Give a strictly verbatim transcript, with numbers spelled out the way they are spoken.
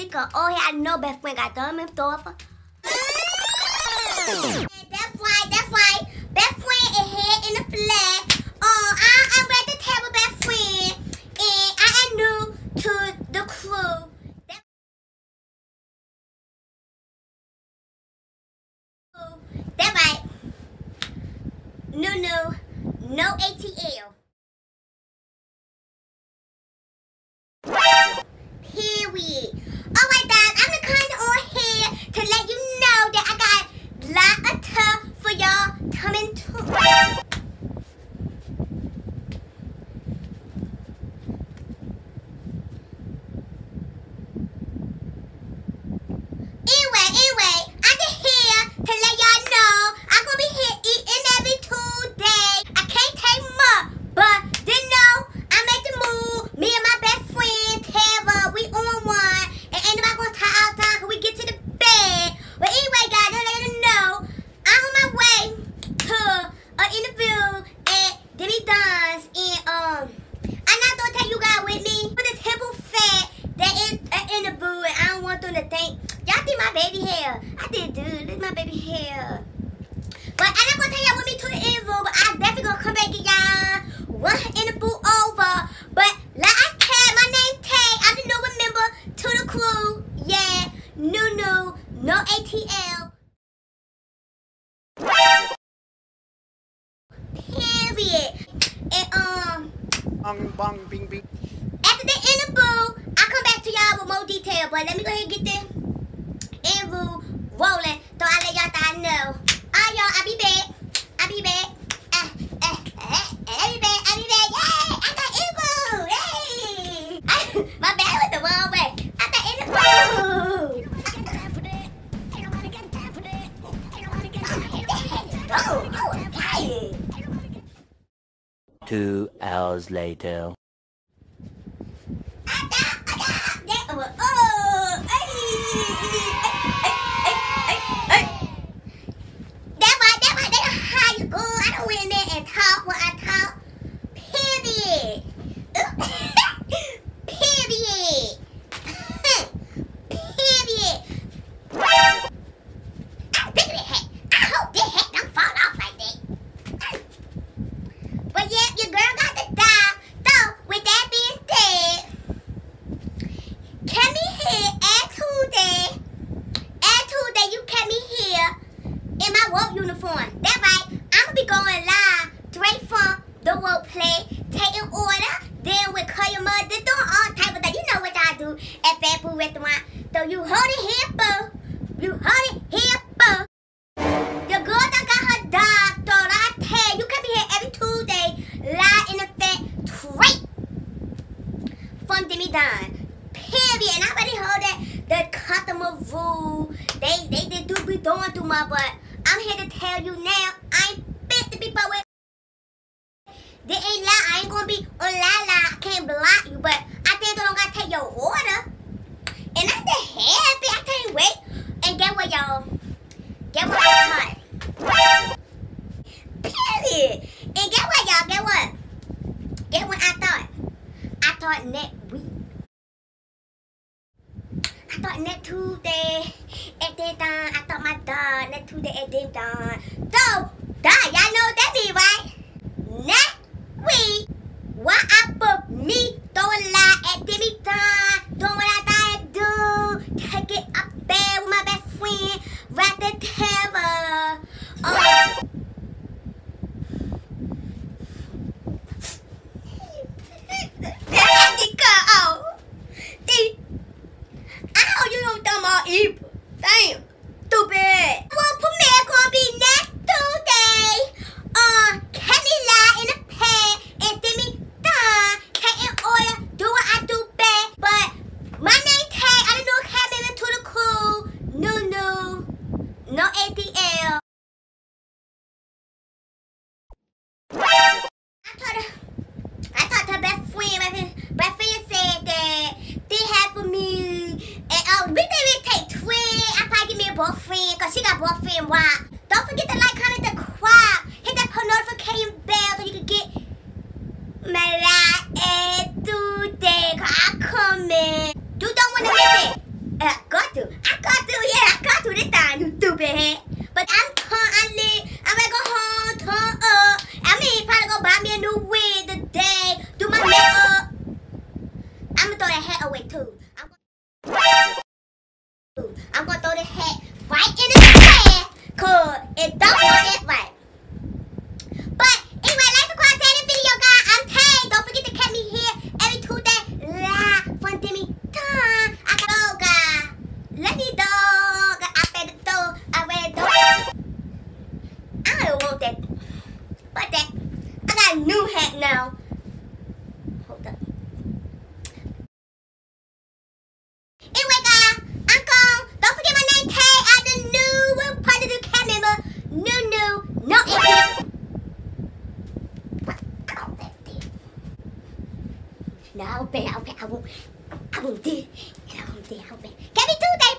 Nika. Oh, yeah, I know best friend got them in store for. That's right, that's right. Best friend is here in the flag. Uh, I, I'm at the table, best friend. And I am new to the crew. That, that's right. No, no, no A T L. Period. Alright guys, I'm the kind of on here to let you know that I got a lot of stuff for y'all coming to. Anyway, anyway, I'm just here to let y'all know I'm gonna be here eating every Tuesday. I can't take much, but then know I'm at the mood. Me and my best friend Tara, we on one, and ain't nobody gonna tie outside till we get to the bed. But anyway, guys, just let you know I'm on my way to an interview at Demi Don's, and um, I'm not gonna take you guys with me. For the simple fact that it's an interview, and I don't want them to think y'all see my baby hair. I did, dude. This is my baby hair. But I'm not gonna take y'all with me to the interview, but I'm definitely gonna come back and y'all one interview over. But like I said, my name Tay. I'm the new member to the crew. Yeah, new, new, no A T L. Period. And um, bong bong bing bing. after the interview, I'll come back to y'all with more detail. But let me go ahead and get this interview rolling, so I'll let y'all I know. Alright, y'all, I'll be back. I'll be back. Uh, uh, uh, I'll be back. I'll be back. Yay! I got interview. Yay! My bad went the wrong way. I got interview. Oh, oh, okay. Two hours later. I got, I got that. Oh, hey, hey, hey, hey, hey. That right, that right, that's how you go. I don't went in there and talk what I talk. Period. Period. Period. I'm big of that hat. I hope this hat don't fall off like that. But yeah, your girl got the die. So, with that being said, come me here at Tuesday. At Tuesday, you come me here in my work uniform. That's right. I'm going to be going live straight from the work play, taking order, then with call your mother, doing all type of things. You know what I do at Fat Food Restaurant. So you hold it here, boo. You hold it here, boo. Your girl that got her dog, so I tell you, come here every Tuesday, live in the fat straight from Demi Don. Period. And I already heard that the customer rule, they they, they do be doing too much, but I'm here to tell you now, I ain't fit to be with. They ain't lie, I ain't gonna be on la la, I can't block you, but I think I don't gotta take your order. And I'm just happy, I can't wait. And get what, y'all? Get what I thought? Period. And get what, y'all? Get what? Get what I thought? I thought next week. I thought next Tuesday at that time. I thought my dog next Tuesday at that time. So, dog, y'all know what that mean, right? Next week, why I put me throwing lie at Demi Don, doing what I thought I do, take it up there with my best friend, right the terror. Oh. You don't throw my evil. Damn. Stupid. Well, premiere gonna be next Tuesday. Uh, Kenny lie in the pad and Demi Don can't in order, do what I do best. But my name Tay, I don't know cab member to the crew. No, no. No A T L. I thought her, I thought her best friend, my friend, my friend said that they had for me. And uh, we think we take twin. I probably give me a boyfriend because she got boyfriend. Why? Don't forget to like, comment, subscribe. Hit that post notification bell so you can get my live every day. Cause I come in. You don't want to miss it. stupid head. But I'm currently, I'm gonna go home, turn up. I mean, probably go buy me a new wig today, do my makeup. I'm gonna throw that hat away too. I'm gonna, I'm gonna throw the hat right in the trash, cause it don't want it right. But anyway, like the content of the video, guys. I'm Tay. Don't forget to catch me here every Tuesday live from Demi time. I got oh guys. Let me dog. I better throw a red dog. I don't want that. But that I got a new hat now. Hold up. Anyway, guys, I'm gone. Don't forget my name, Tay. I'm the new part of the cast member. New, new, no idiot. No, I'll bet, I'll bet, I won't, I won't do it. And I won't do it, I'll bet. Get me Tuesday,